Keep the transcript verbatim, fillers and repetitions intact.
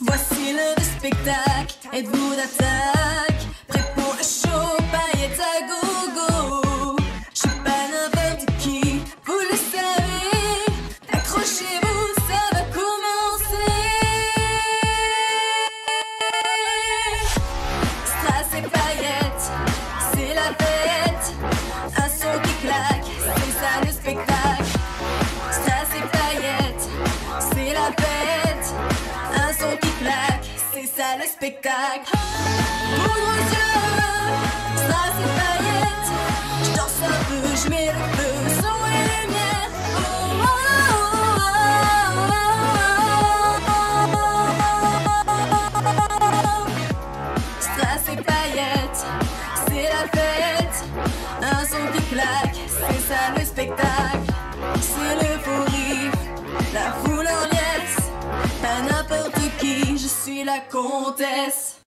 Voici le spectacle, êtes-vous d'attaque? Prêt pour le show, paillettes à gogo. Je suis pas n'importe qui, vous le savez. Accrochez-vous, ça va commencer. Strass et paillettes, c'est la fête. Un son qui claque, c'est ça le spectacle. Strass et paillettes, c'est la fête. Un son qui claque, c'est ça le spectacle. Poudre aux yeux, strass et paillettes. Je danse un peu, je mets le feu, son et lumière. Oh, oh, oh, oh. Strass et paillettes, c'est la fête. Un son qui claque, c'est ça le spectacle. C'est l'euphorie, la foule en liesse. Pas n'importe qui, je suis la comtesse.